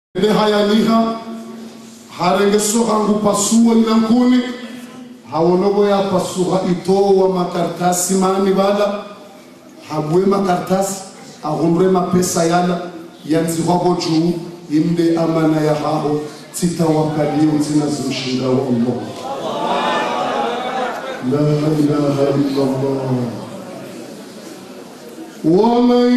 haya niha harenge sohangu pasuwa inankuni hawonogo ya pasuha itowa makartasi mani bala habwe makartasi ahumre mapesa yala yanzi wabo juu imde amana ya hao titawakalia zinazimshinda wa Allah. La ilaha illa Allah. ومن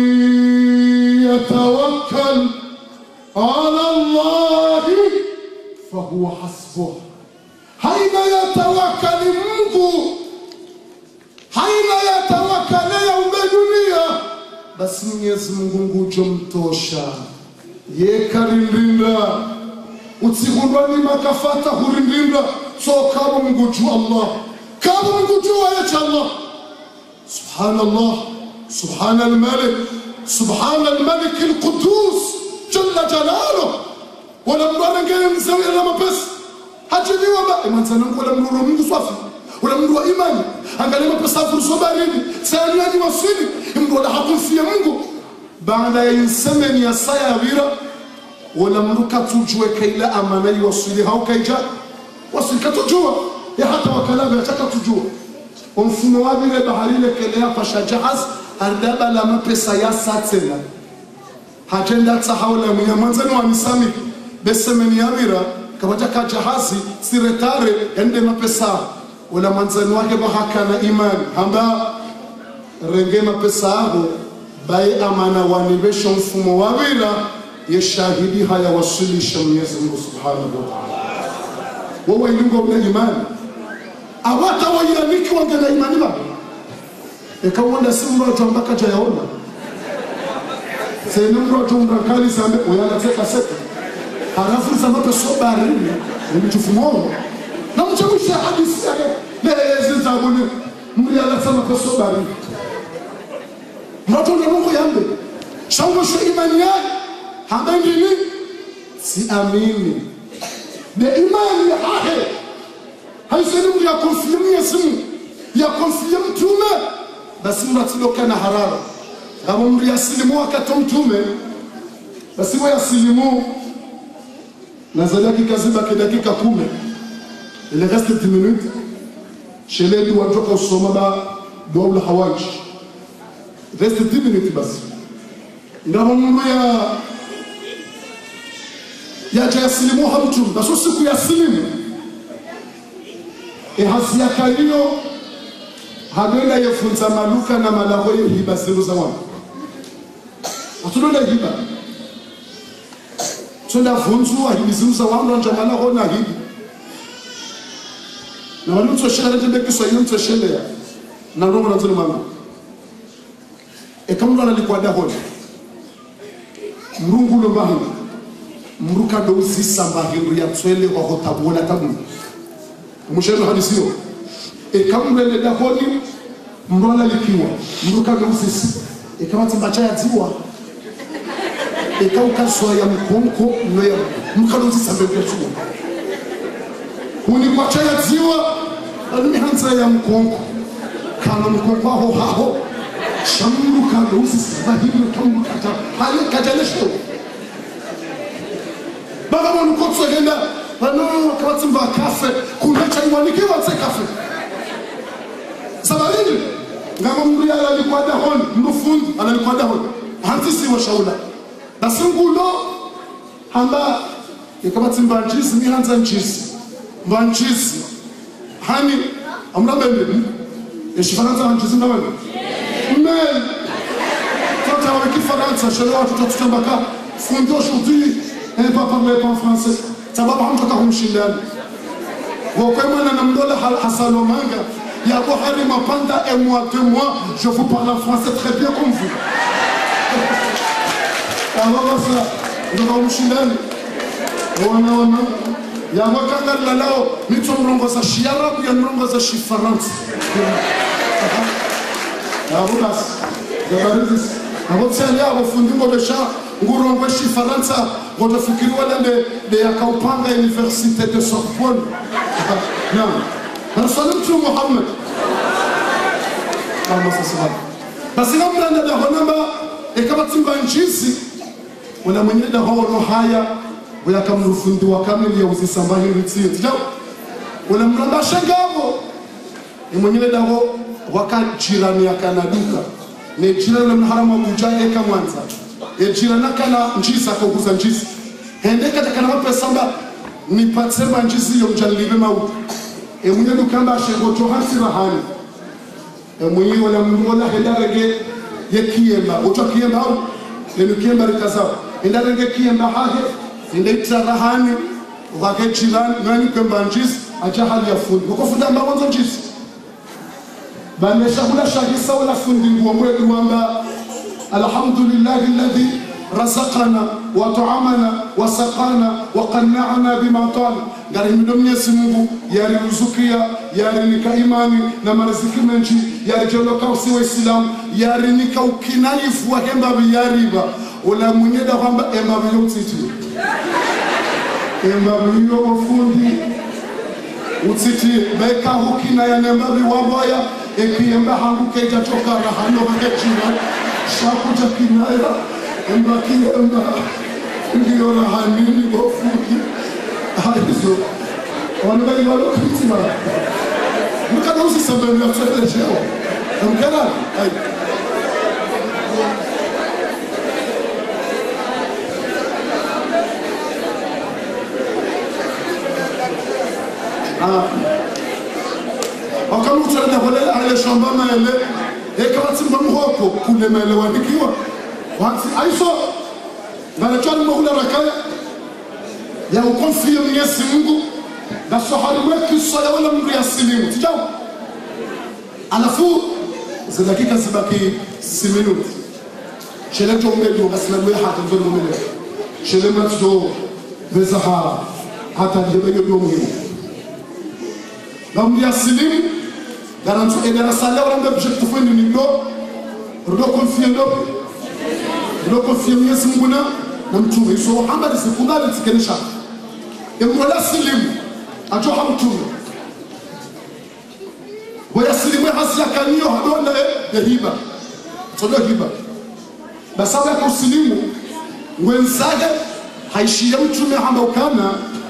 يتوكل على الله فهو حسبه. حين يتوكل Mungu, haina yatawakkala yaumbe dunia, basi Mwenyezi Mungu ngujo mtosha yekarindinda utsigundwa ni makafata hurindinda so kabo ngujo Allah kabo ngujo ya Allah. Subhanallah, سبحان الملك، سبحان الملك القدوس جل جلاله. ولا مرانا جاي نسوي إلا ما بس هجني وما إيمان سنم ولا منور من صافي ولا منور إيمان أنقل ما بس أفر صباريني سألني وصيني منور ده حقول فيه منو بعد ينسمن يا سيارة ولا منور كتوجوا كيلا أمانة يوصلي هاو كيجا وصل كتوجوا يا حتى وكلام يا كتوجوا ومفهوم هذه البحرية كلها فشجعز ardaba la mapesa ya satsela hajenda tsahawla mnyamanzani wa misami besemeni yabira kabata ka jahazi siretare ende mapesa wala manzani wake bahakana imani hamba renge mapesa hapo bai amana wanibesha mfumo wabira yeshahidi haya wasilisha Mwenyezi Mungu Subhanahu wa Ta'ala. Wewe ndingo una imani awata wayaniki wangena imani baba ekawanda simba tuambaka jayaona sasa ndio tunakali zambe uyanateka seka halafu za mape sobari ni mtufumo na mchamusha hadithi yake lezi zabuni mliala sana kwa sobari ndio ndio Mungu yambe shauko shu imani yake habendi ni si amini de imani yake haisemi ya konfirmia simu ya konfirmia mtume basi mnatiloka na harara kama mri asilimu wakati mtume basi wa asilimu nazalaki kaziba dakika 10 ile reste 10 minutes shele du watoka usoma ba doula hawaj reste 10 minutes basi ngamo mri ya asilimu hamtum basi siku ya asilimu hasia kalio hadenda yefunza maluka na malago hiba siru za wangu atulonda hiba tunda funzu wa hibi siru za wangu nja malago na hibi na wanu tsoshela tende kiswa yinu tsoshela ya na roho na tuli mama kama alikuwa dahoni mrungu lo bahi mruka do usisa bahi ya tswele wa hotabula tabu mshelo hadisio ekamwele dahoni mrona likiwa mruka usisi kama timbacha ya ziwa ekauka swa ya mkonko noya mkalo usisa mbele chuo huni kwa ya ziwa alimihanza ya mkonko kama mkonko haho shamruka usisi bahibu tamu kata hali kajalesho baba mwana kotso genda bano kama timba kafe kuna chaiwa nikiwa tse kafe sabarini ngamo mri alikuwa dahoni mrufundi alikuwa dahoni hantisi wa shaula basi ngulo hamba kama timbanjisi ni hanza njisi mbanjisi hani amrabende eshifaransa hanjisi ndawani mais quand on avec Faransa chez nous tout tutambaka fundi aujourd'hui elle va parler pas français sababu hamtaka kumshindana wakema na mdola Hassan Omanga ya Buhari Mapanda et moi 2 mois je vous parle en français très bien comme vous. Alors ça nous allons mshindani wana ya wakanga lalao mito mrongo za shiarabu ya mrongo za shifaransa abubas gabarizis abotsali abo fundingo besha ngurongo shifaransa ngotofikiri wala de yakaupanga université de Sorbonne non Rasulullah Muhammad basi kama ndio honamba kama timba njisi wala mwenye da horo haya uyakamrufundi wa kamili ya uzisamba hiritio tijao ule mramba shengavo mwenyewe dago wakajirani yakanaduka ne jirani ule mharamu wa kujaye eka mwanza jirani kana njisa kuguza njisi hendeka takana wape samba nipatsema njisi yo mjalibe mautu mwenyewe dukamba shengoto hansi rahani mwenyewe wala mwenyewe hendarege ye kiemba uto kiemba au nenu kiemba rikazao hendarege kiemba hahe hendeitra rahani wake jirani nani kwemba njisi acha hali ya fundi ukofunda mbawanzo njisi bameshakula shahisa wala fundi nguo mwedu wamba alhamdulillahi alladhi razaqana wa ta'amana wa saqana wa qanna'ana bima atana ngari Mwenyezi Mungu yari ruzukia yari nika imani na mariziki menji yari joloka usiwe Islam yari nika ukinaifu wa hemba biyariba ula mwenyeda kwamba emba bilo titi emba bilo fundi utiti beka hukina ya nemba biwabaya ekiemba hangu keja toka rahano wakechina shakuja kinaya emba kiemba ndiyo rahanini wafuki haizo wanabali walo kitima mkana usi sambeni ya tuwele cheo mkana hai wakamu utarada wale ale shamba maele eka wati mbamuhoko kule maele wanikiwa wati aiso ngalechwani mahula rakaya ya ukonfia Mwenyezi Mungu na sahari weki swala wala mungu ya silimu tijao alafu za dakika zibaki 6 minuti shele tongejo basilagwe hata nzoni mwele shele matzo bezaha hata jebeyo muhimu Namu ya silimu garantu edara sala wala objectif ni nilo ndo confie Mwenyezi Mungu na mtume so Muhammad sikubali tikenisha emrola silimu ajoha mtume waya silimu hasiya kanio hadona ya hiba todo hiba basawa ya kusilimu wenzage haishia mtume ambao kana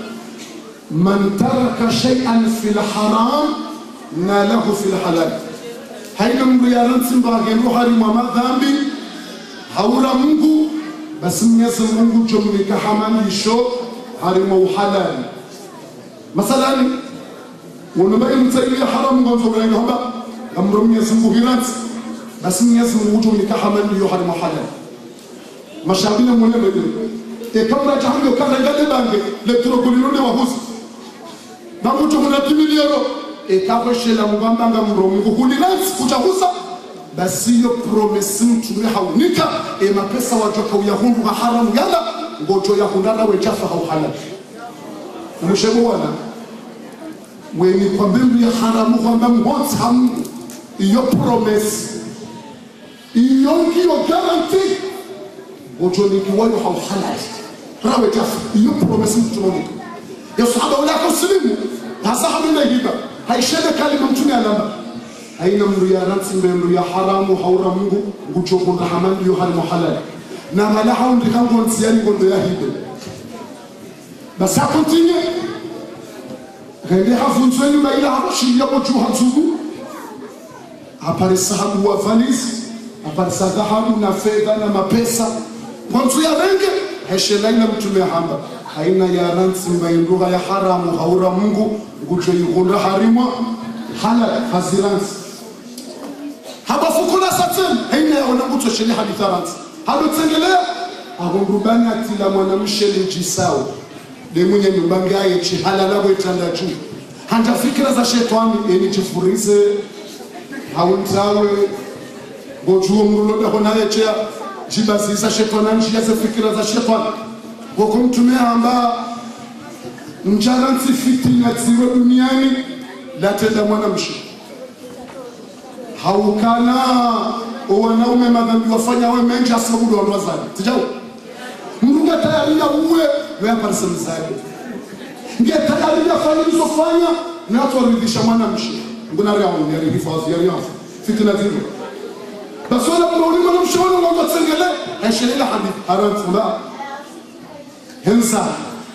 man taraka shay'an fil haram nalahu fil halal haina mndu ya ransi mbagenu harimu madhambi haura Mungu basi Mwenyezi Mungu jumlika hamamisho harimu halal masalani wanabai mtailia haramu mwanzo wala haba amru Mwenyezi Mungu hiransi basi Mwenyezi Mungu jumlika hamamisho harimu halal mashabina mwenyewe kama jahango kana ngade bange le trokolino wa husi bamuto kuna timiliero kakoshela mugambanga mrongo kuliransi kuchahusa basi yo promesi mtume haunika mapesa wajoka uyahundu haramu yala ngojo yahundana wechafa hauhala mshebuana mwenye kwa mbindu ya haramu kwamba mhoti hamu iyo promesi iyo ngiyo guarantee ngojo nikiwayo hauhala rawe chafa iyo promesi mtume ya sahaba wala kuslimu hasa hamina hiba haishele kalima mtume alamba aina mru ya ransi mru ya haramu haura Mungu nguchokunda hamandi yo harimu halal na malaha undi kango nsiani gondo ya hibe basa continue gende hafunzweni maila habashi ya boju hatsugu apare sahabu wa valise apare dhahabu na fedha na mapesa mwanzo ya renge heshela ina mtume hamba aina ya ransi mru ya haramu haura Mungu nguchokunda harimu halal haziransi haba fukuna satem haina ya wanaguto shele haditharansi hado tengelea agongubani atila mwanamshele jisao de mwenye nyumbanga ya chihalala wetanda juu hanta fikira za shetani eni chifurize hauntawe bojuo mruloda honaye chea jibazisa shetani njia za fikira za shetani wakumtumia amba mjaransi fitina ziwe duniani latenda mwanamshele haukana wanaume madhambi wafanya wewe menja sababu ndo wazani tijao mruga tayari ya uwe wewe parisa mzake ngia tayari ya fanya usofanya na watu waridhisha mwanamshi nguna rao ni hifadhi ya riaf fitina zile basi wala mnaulima na mshawala na mtsengele haishelela hadithi harat ba hensa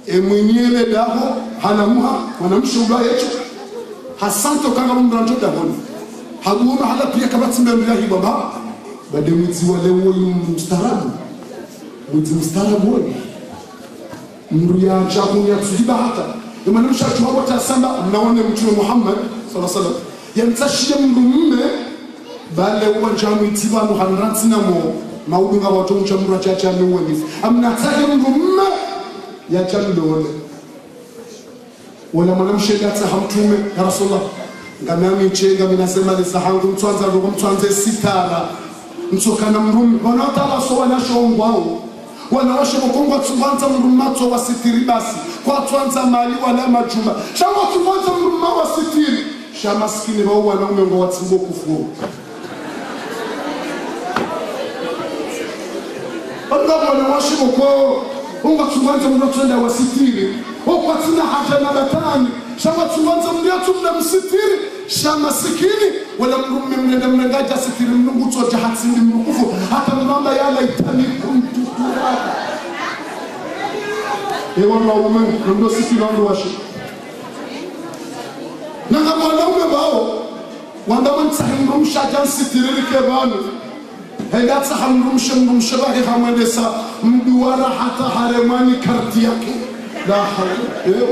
mwenyele daho hanamuha mwanamshe ubaya yetu hasanto kanga mranjo dahoni haguoma hala pia kabati mbele baba bade mwizi wale woyu mstaarabu woyu mru ya chaku ya tujiba hata mwanamshe atuwa wata samba mnaone mtume Muhammad sallallahu alaihi wasallam yamtashia mru mme bale uwanjamu itiba muhanranti na mo maudunga watu mchamura chacha ameweni amnatake mru mme ya chamdole wala mwanamshe gata hamtume ya Rasulullah ngamami chenga minasema lisahangu mtwanza ndo mtwanze sitara mtokana mrumi wanataka so wanashongwao wanawashe mkongo tsubanza mrumato wasitiri basi kwa twanza mali wala majumba shama tsubanza mruma wasitiri shama skini wao wanaume ngo watsimbo kufuru anga wanawashe mkongo unga tsubanza mrotenda wasitiri kwa tina haja na batani shama tsubanza mriatu mna msitiri shama sikini wala mrume mnenda mnengaja sitiri mnungu toja hatsindi mnukufu hata mnamba yala itani kuntu turaba ewa mnaume mndo sitiri wangu washi nanga mwanaume bao wandama ntahi mrumsha jan sitiri likebanu hega taha mrumsha bahi hamadesa mduwara hata haremani karti yake la hawla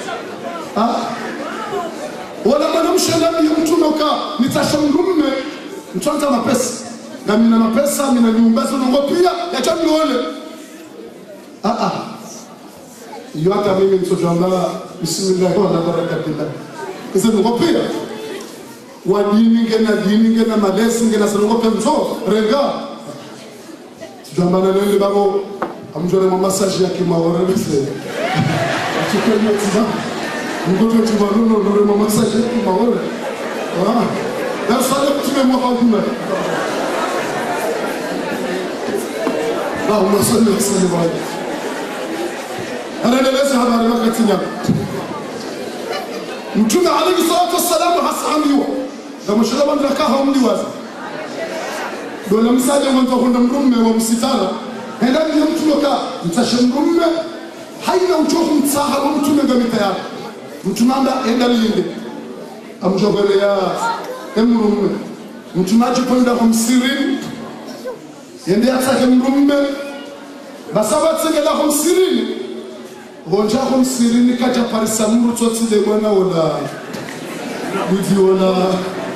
wala mwanamshe nabi mtunoka nitashamrume mtwanza mapesa na mina mapesa mina nyumbazo nongopia ya chamniole iyo hata mimi msojamba bismillah wala barakatullah kisa nongopia wa dini ngena malesi ngena sanongopia mzo renga sojamba na nende babo amjone massage yake mawara bese tukeni tiba ngoto tumaruno nore massage yake mawara na sala kutume Muhammad Allahumma salli wa sallim alayhi ana leza habari wakati nyako mtume alayhi salatu wassalam hasamiwa kama shalaba ndakaha mliwaza dola msaje mwanzo kwenda mrume wa msitara henda ndio mtunoka mtashamrume haina uchofu mtsaha wa mtume ngamita yako mtumanda enda linde amjogele ya emrume mtumaji kwenda kumsirini yende atake mrume basaba tsengela kumsirini honja kumsirini kaja parisa muru totile mwana ola vidiola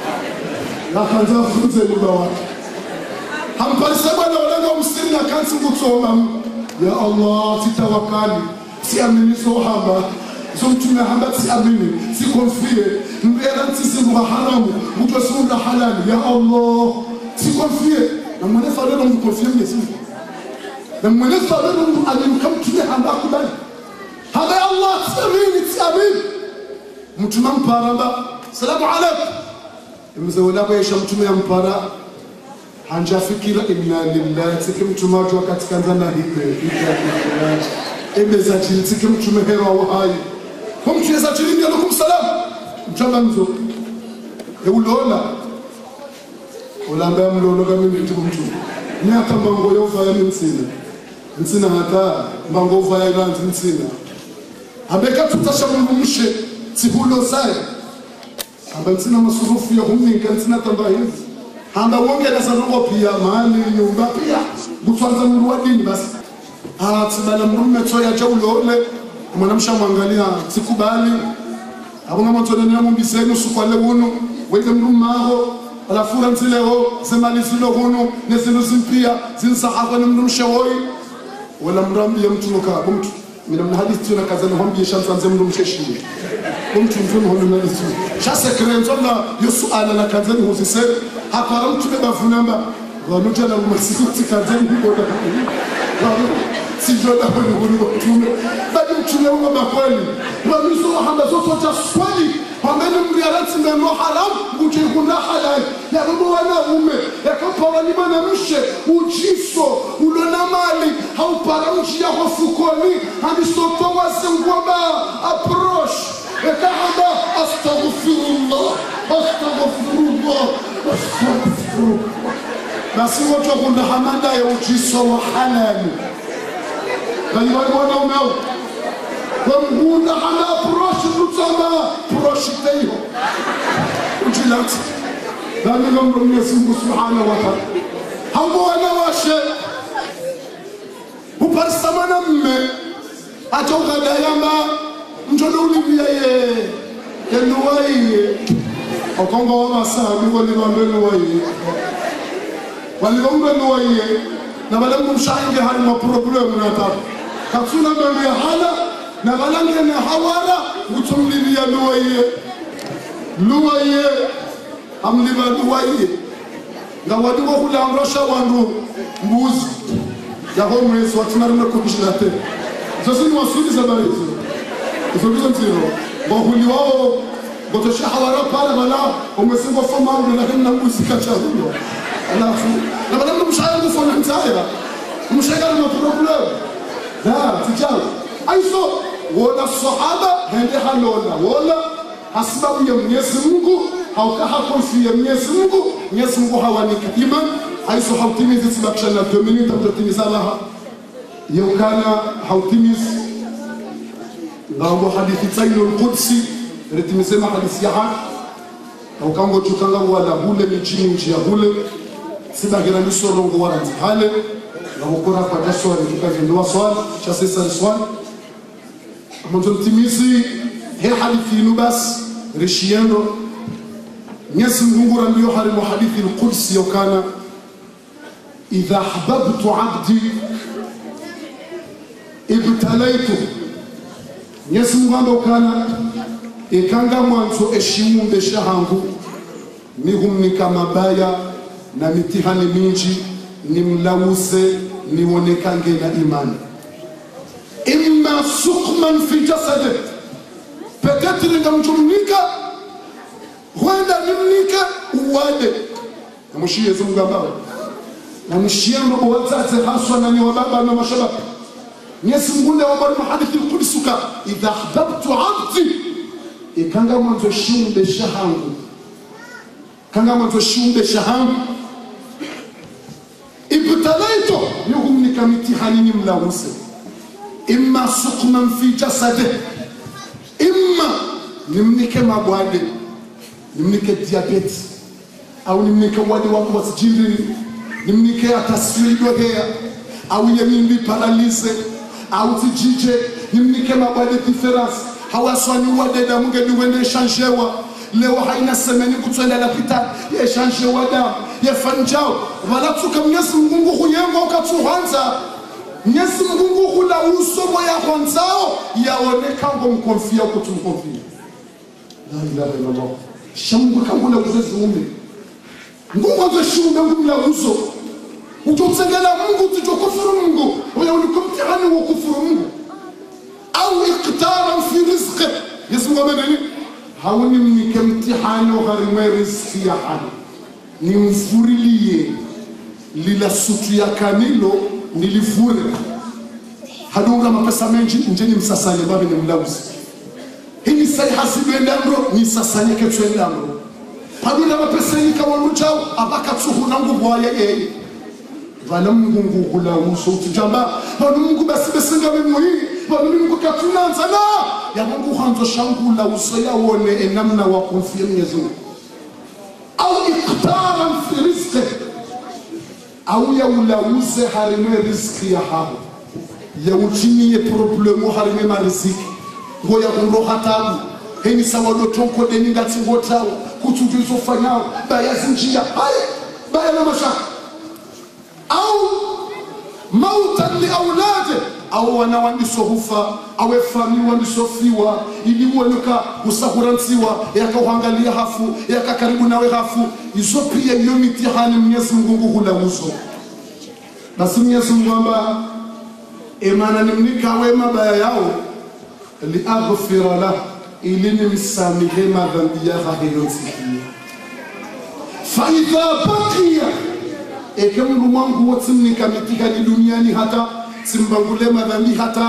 la kanza funze libawa hamparisa bwana wala msirini akansi ngutsoma ya Allah titawakkali si amini sohaba mtume hamba si amini si konfie mbera tsisimwa haramu mutosunda halali ya Allah si konfie na mwana fadelo mkonfie Mwenyezi Mungu na mwana fadelo alimkamtume hamba kubali hada ya Allah si amini mtume mparamba salamu alaykum mzawala baisha mtume mpara hanja fikira inna lillahi sikimtume watu katika nzana hivi ebeza chini sikimtume hera wa hai kumcheza chini ndio kumsalamu mchamba mzo eulola olamba mlolo kama mtu mtume ni hata mbango yova ya msina hata mbango yova ya ganzi msina abeka tutashamumshe tibulo sai abansina masurufu ya humni kansina tamba hivi hamba wonge na sanongo pia mali nyumba pia gutwanza mruadini basi tsibala mrume toya jawlole mwanamsha mwangalia sikubali abunga motoleni mumbiseni sukwale wono weke mrumaho alafura ntileo zemali zilo wono nezino zimpia zinsahaba mrumsha woyi wala mrambi ya mtunoka mtu mina mhadithi tuna kazana hombi shamsa nzemru msheshini mtu mtuno hono na litu shasa krenzola yosuala na kazani huzise hapara mtu bavunamba wanutana umasiku kazani huko sijoda honi mtume bali mtume wa makweli wamizo hamba zote swali pamene mriarati ndano haram kujikuna halal ya babo wanaume yakapara ni mwanamshe ujiso ulona mali haupara mji ya hofukoni hamisoto wasengwaba approach ekahamba astaghfirullah basi watu kuna hamada ya ujiso wa halali bali wanaume Wamgunda hana approach mutama approach tayo. Ujilat. Nani ngomro Mwenyezi Mungu Subhanahu wa Ta'ala. Hapo wanawashe. Uparsamana mme. Atoka dayama mjono ulivia ye. Yenuwai. Okongo wa masabi waliwambenu waliwambenu na balangu mshainge hali maproblemu na tabu katsuna mbele ya hala na balange na hawala utumlili ya luwaye amliba luwaye na waduwa hula amrosha wandu mbuzi ya homeless watunaruna kubishilate zosi ni wasuli za barizu isobizo mziro bahuli wao Botosha hawara pale bala umesingo foma lakini na muzika cha huyo alafu na bala mshaya ngufona ntaya mshaya na problem la tijao aiso wala sahaba hende halona wala asbabu ya Mwenyezi Mungu haukaha konfi ya Mwenyezi Mungu hawanika iman aiso hautimizi sibakisha na 2 minutes mtatimiza laha yokana hautimizi ngambo hadithi tsailo qudsi ritimesema hadithi ya haki au kango chukanga wala hule michini njia hule sibagira misorongo wala hale na ukora kwa taswari tukavindua swali cha sasa swali mwanzo mtimizi he hadithi nubas rishiendo Mwenyezi Mungu ndio harimu hadithi al-Qudsi yokana idha ahbabtu 'abdi ibtalaytu Mwenyezi Mungu kana ikanga mwanzo eshiumbe shahangu nihumnika mabaya na mitihani mingi nimlawuse nionekange na imani imma suqman fi jasadi peut-être ngamjumnika huenda nimnika uwade mshie zungambao na mshiendo wazazi haswa na ni wababa na mashabab Mwenyezi Mungu ndio wa hadithi al-Qudsuka idha ahbabtu 'abdi ikanga mwanzo shumbe shahangu kanga mwanzo shumbe shahangu ibtalaito yuhumnika mitihani nimlawuse imma suqman fi jasadi imma nimnike mabwade nimnike diabetes au nimnike wale wako wasijindini nimnike atasfidohea au yemimbi paralise au tijije nimnike mabwade difference hawaswani wadeda mungeni wende shanjewa leo haina semeni kutwenda la pita ye shanjewa da ye fanjao wala tuka Mwenyezi Mungu huyengo ukatuhanza Mwenyezi Mungu hula usomo ya kwanzao yaoneka ngo mkonfia kutumkonfia la ilaha illallah shamungu kangula uzazi umbe Mungu azashunda ngumla uso utotsengela Mungu tujokufuru Mungu wala ulikumtihani wa kufuru Mungu au iqtaran fi rizqi yasmu manani hawni mnike mtihani gharima rizqi ya hali ni mfurilie lila sutu ya kanilo nilifure hadunga mapesa menji njeni msasanye babi ni mlauzi hini sai hasibe ndandro ni sasanye ketwe ndandro hadunga mapesa nika waluchao abaka tsuhu nangu bwaya yeye vala mungu kula uso tujamba vala mungu basi besinga memuhi vala mungu katunanza na ya mungu hanzo shangu la uso ya wone enamna wa konfia Mwenyezi Mungu au iqtaran fi rizqi au ya ulauze harime riziki ya hapo ya uchini problemu harime mariziki ngoya kunroha tabu heni sawa dotonko deni ngati ngotao kutujuzo fanyao baya zinjia haya baya na mashaka au mautan li aulade au wanawandisohufa awe fami wandisofiwa ili uwenuka usahuransiwa yakauhangalia hafu yakakaribu nawe hafu izo pia iyo mitihani Mwenyezi Mungu hula uso basi Mwenyezi Mungu amba emana nimnika wema baya yao li aghfira la ili nimsamihe madhambi ya hayonsikia fa idha baqiya ekemru mwangu wotimnika mitihani duniani hata simbangule madhambi hata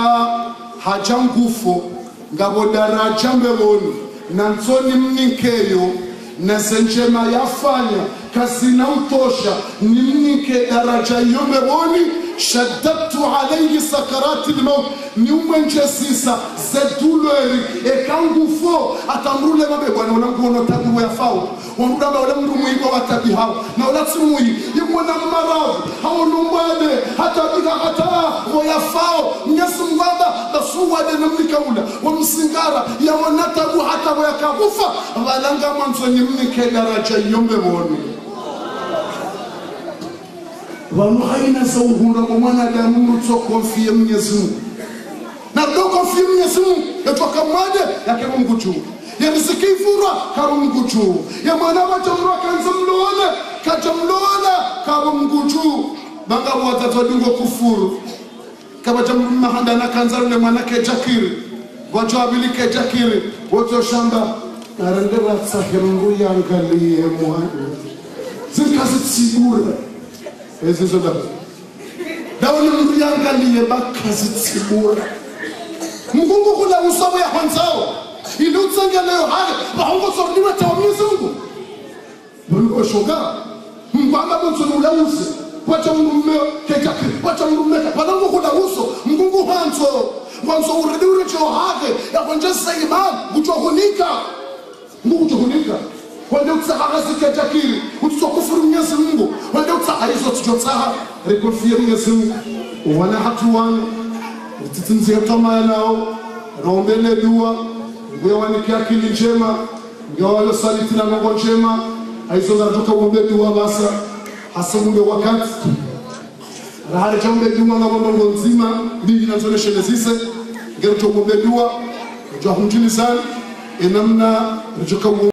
hajangufo ngabo daraja mbewoni na nsoni mnikeyo na senjema yafanya kazi na mtosha nimnike daraja yomeboni shaddatu alayhi sakarati al-maut niumwenje sisa zeduleri ekangufo atamrule mabe bwana unanguona tabu ya fao wonduda ba wala mndu muigo watabi hao na wala tsumui yimona marao hao numbade hata bika hata ya fao nyasi mbaba basuwa de namnikaula wa msingara ya wanatabu hata ya kabufa balanga manzo nimnike daraja yomeboni wamuhaina zawhunda mwanadamu mtsokonfie Mwenyezi Mungu na dokonfie Mwenyezi Mungu etoka mwade yake Mungu juu ya riziki fura kama Mungu juu ya mwana wa jamro kanza mloona kajamloona kama Mungu juu banga watatu dingo kufuru kama jamro mahanda kanza le mwanake jakiri wacho abilike jakiri wote shamba narendera tsahirungu yangalie mwana zikazi tsigura ezizo dawoni mndu yangalie bakazi tsibura Mungu kula usawa ya kwanzao ili utsangeleyo hali bahongo sordiwa Mwenyezi Mungu Mungu shoga mbanga bonso ulauze kwacha mume kekake kwacha mume palango kula uso Mungu hanzo uridi urecho hake ya kwanje sayima kuchohunika Mungu kuchohunika wende utsaha zikejakiri utsokufuru Mwenyezi Mungu wende utsaha hizo tujotsaha rekonfie Mwenyezi Mungu wana hatuwana utitinzia kama nao rombele dua ngewanikia akili njema ngewale saliti na Mungu njema hizo zatoka uombe dua basa hasa munde wakati rahari chambe dua na Mungu nzima bigi nazoneshe nezise ngero uombe dua njoo hunjini sana enamna njoka